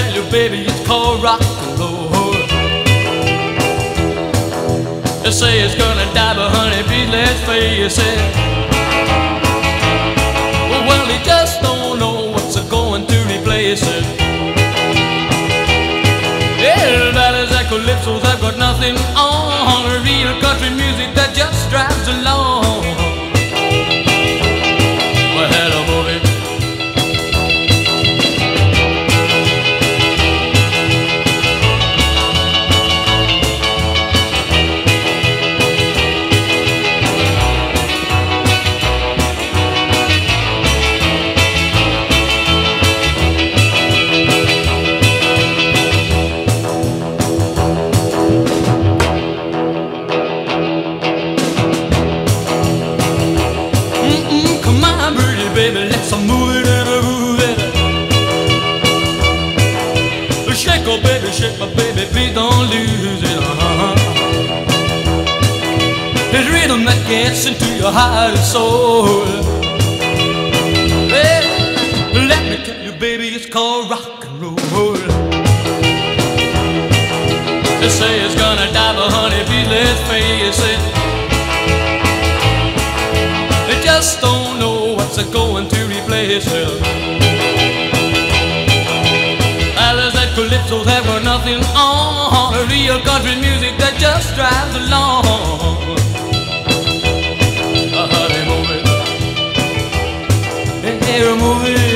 tell you, baby, it's called rock and roll. They say it's gonna die, but honey, please let's face it. Well, they just don't know what's going to replace it. Yeah, ballads and calypsos have got nothing on. Real country music that just drives along. Well, hello, movie. Baby, let's move it and move it. Shake, oh baby, shake, my baby, please don't lose it. It's rhythm that gets into your heart and soul. Well, let me tell you, baby, it's called rock and roll. They say it's gonna die, but honey, please let's face it. They just don't know what's going to replace it. Ballads and calypsos have got nothing on. Real country music that just drives along. Honey, move it. Hey, move it.